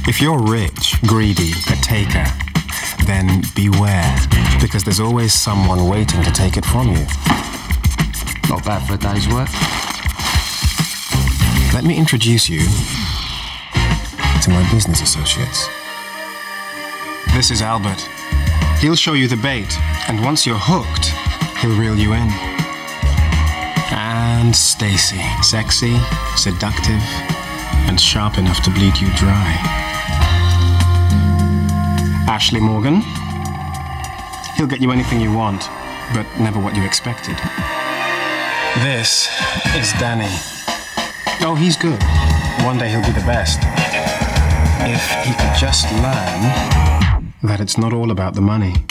If you're rich, greedy, a taker, then beware, because there's always someone waiting to take it from you. Not bad for a day's work. Let me introduce you to my business associates. This is Albert. He'll show you the bait, and once you're hooked, he'll reel you in. And Stacy, sexy, seductive, and sharp enough to bleed you dry. Ashley Morgan. He'll get you anything you want, but never what you expected. This is Danny. Oh, he's good. One day he'll be the best. If he could just learn that it's not all about the money.